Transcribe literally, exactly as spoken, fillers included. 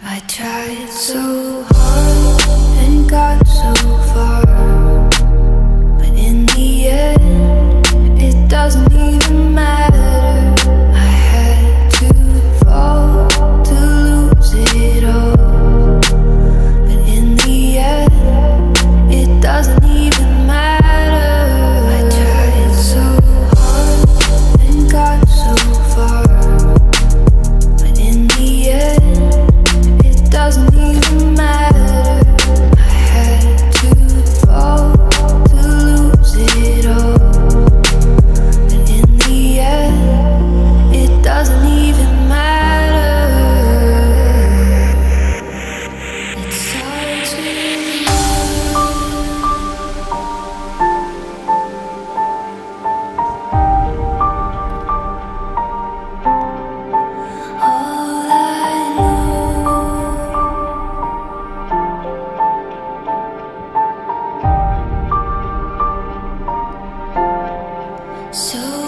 I tried so hard and got so far, but in the end, it doesn't even matter. I had to fall to lose it all, but in the end, it doesn't even matter. I tried so hard and got so far, but in the end, it doesn't even matter. I had to fall to lose it all, but in the end, it doesn't even matter. It starts with all I know. So